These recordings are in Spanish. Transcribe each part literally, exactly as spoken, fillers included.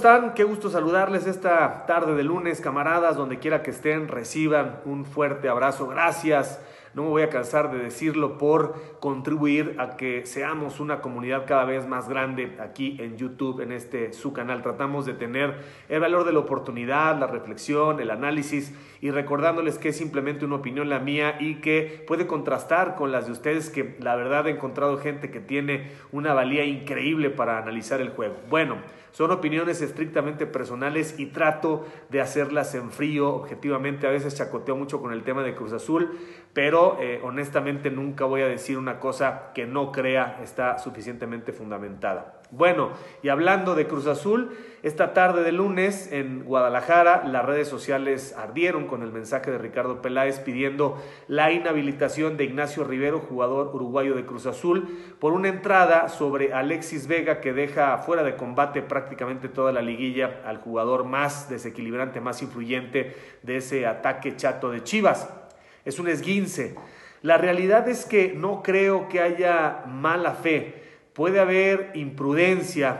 están? Qué gusto saludarles esta tarde de lunes, camaradas, donde quiera que estén, reciban un fuerte abrazo. Gracias, no me voy a cansar de decirlo, por contribuir a que seamos una comunidad cada vez más grande aquí en YouTube, en este su canal. Tratamos de tener el valor de la oportunidad, la reflexión, el análisis, y recordándoles que es simplemente una opinión la mía y que puede contrastar con las de ustedes, que la verdad he encontrado gente que tiene una valía increíble para analizar el juego. Bueno, son opiniones estrictamente personales y trato de hacerlas en frío, objetivamente. A veces chacoteo mucho con el tema de Cruz Azul, pero eh, honestamente nunca voy a decir una cosa que no crea está suficientemente fundamentada. Bueno, y hablando de Cruz Azul, esta tarde de lunes en Guadalajara las redes sociales ardieron con el mensaje de Ricardo Peláez pidiendo la inhabilitación de Ignacio Rivero, jugador uruguayo de Cruz Azul, por una entrada sobre Alexis Vega que deja fuera de combate prácticamente toda la liguilla al jugador más desequilibrante, más influyente de ese ataque chato de Chivas. Es un esguince. La realidad es que no creo que haya mala fe. Puede haber imprudencia,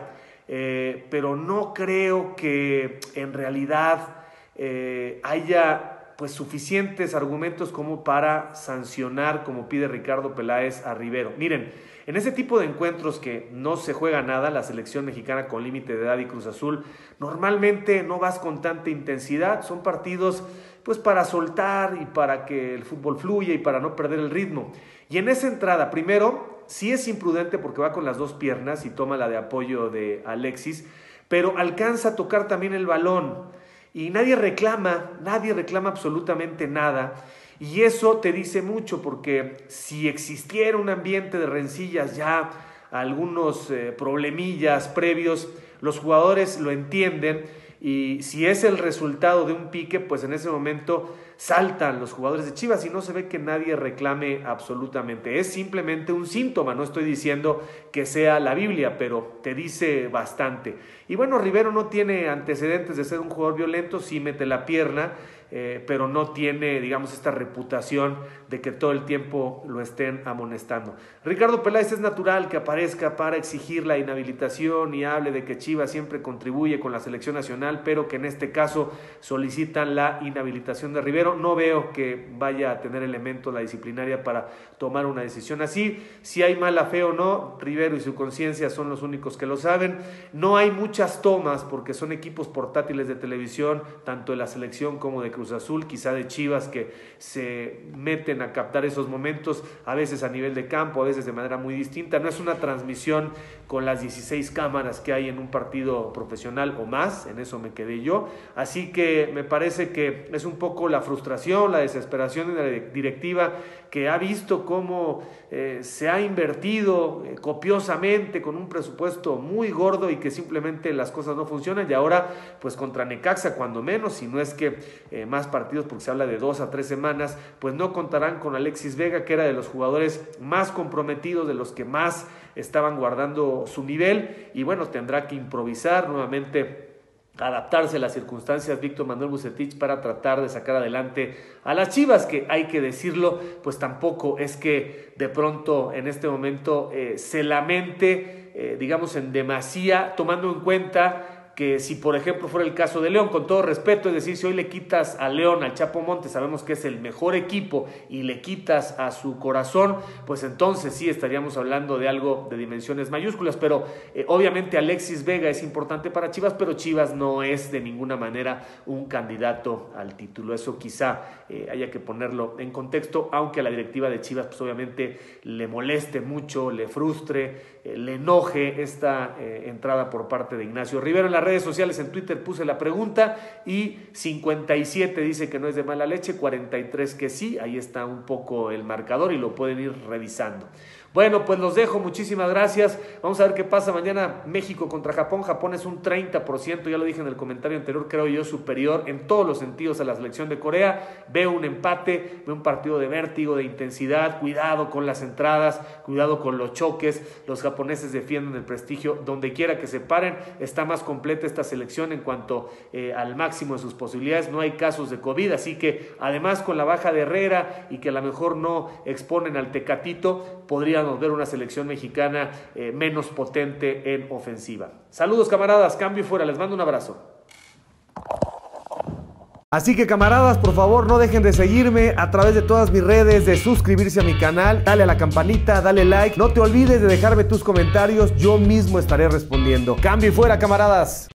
eh, pero no creo que en realidad eh, haya pues suficientes argumentos como para sancionar, como pide Ricardo Peláez, a Rivero. Miren, en ese tipo de encuentros que no se juega nada, la selección mexicana con límite de edad y Cruz Azul, normalmente no vas con tanta intensidad. Son partidos pues para soltar y para que el fútbol fluya y para no perder el ritmo. Y en esa entrada, primero, sí es imprudente porque va con las dos piernas y toma la de apoyo de Alexis, pero alcanza a tocar también el balón y nadie reclama, nadie reclama absolutamente nada. Y eso te dice mucho, porque si existiera un ambiente de rencillas, ya algunos eh, problemillas previos, los jugadores lo entienden, y si es el resultado de un pique, pues en ese momento saltan los jugadores de Chivas y no se ve que nadie reclame absolutamente. Es simplemente un síntoma, no estoy diciendo que sea la Biblia, pero te dice bastante. Y bueno, Rivero no tiene antecedentes de ser un jugador violento, sí mete la pierna, eh, pero no tiene, digamos, esta reputación de que todo el tiempo lo estén amonestando. Ricardo Peláez es natural que aparezca para exigir la inhabilitación y hable de que Chivas siempre contribuye con la selección nacional, pero que en este caso solicitan la inhabilitación de Rivero. No veo que vaya a tener elementos la disciplinaria para tomar una decisión así. Si hay mala fe o no, Rivero y su conciencia son los únicos que lo saben. No hay muchas tomas porque son equipos portátiles de televisión, tanto de la selección como de Cruz Azul, quizá de Chivas, que se meten a captar esos momentos, a veces a nivel de campo, a veces de manera muy distinta. No es una transmisión con las dieciséis cámaras que hay en un partido profesional o más, en eso me quedé yo. Así que me parece que es un poco la frustración, la desesperación de la directiva, que ha visto cómo eh, se ha invertido eh, copiosamente con un presupuesto muy gordo y que simplemente las cosas no funcionan. Y ahora pues contra Necaxa, cuando menos, si no es que eh, más partidos, porque se habla de dos a tres semanas, pues no contarán con Alexis Vega, que era de los jugadores más comprometidos, de los que más estaban guardando su nivel, y bueno, tendrá que improvisar nuevamente, adaptarse a las circunstancias Víctor Manuel Vucetich para tratar de sacar adelante a las Chivas, que hay que decirlo, pues tampoco es que de pronto en este momento eh, se lamente, eh, digamos en demasía, tomando en cuenta que si por ejemplo fuera el caso de León, con todo respeto, es decir, si hoy le quitas a León, al Chapo Montes, sabemos que es el mejor equipo, y le quitas a su corazón, pues entonces sí estaríamos hablando de algo de dimensiones mayúsculas. Pero eh, obviamente Alexis Vega es importante para Chivas, pero Chivas no es de ninguna manera un candidato al título. Eso quizá eh, haya que ponerlo en contexto, aunque a la directiva de Chivas pues obviamente le moleste mucho, le frustre, eh, le enoje esta eh, entrada por parte de Ignacio Rivero. En la redes sociales, en Twitter, puse la pregunta y cincuenta y siete dice que no es de mala leche, cuarenta y tres que sí. Ahí está un poco el marcador y lo pueden ir revisando. Bueno, pues los dejo, muchísimas gracias. Vamos a ver qué pasa mañana. México contra Japón. Japón es un treinta por ciento, ya lo dije en el comentario anterior, creo yo, superior en todos los sentidos a la selección de Corea. Veo un empate, veo un partido de vértigo, de intensidad. Cuidado con las entradas, cuidado con los choques. Los japoneses defienden el prestigio donde quiera que se paren. Está más completo completa esta selección en cuanto eh, al máximo de sus posibilidades. No hay casos de COVID, así que además con la baja de Herrera y que a lo mejor no exponen al Tecatito, podríamos ver una selección mexicana eh, menos potente en ofensiva. Saludos, camaradas, cambio y fuera, les mando un abrazo. Así que camaradas, por favor no dejen de seguirme a través de todas mis redes, de suscribirse a mi canal, dale a la campanita, dale like, no te olvides de dejarme tus comentarios, yo mismo estaré respondiendo. Cambio y fuera, camaradas.